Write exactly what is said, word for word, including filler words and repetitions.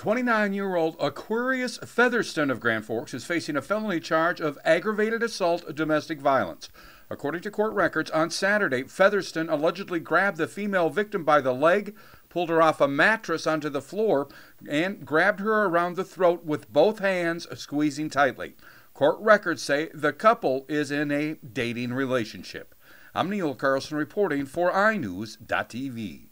twenty-nine-year-old Aquarius Featherston of Grand Forks is facing a felony charge of aggravated assault-domestic violence. According to court records, on Saturday, Featherston allegedly grabbed the female victim by the leg, pulled her off a mattress onto the floor, and grabbed her around the throat with both hands, squeezing tightly. Court records say the couple is in a dating relationship. I'm Neil Carlson reporting for i news dot t v.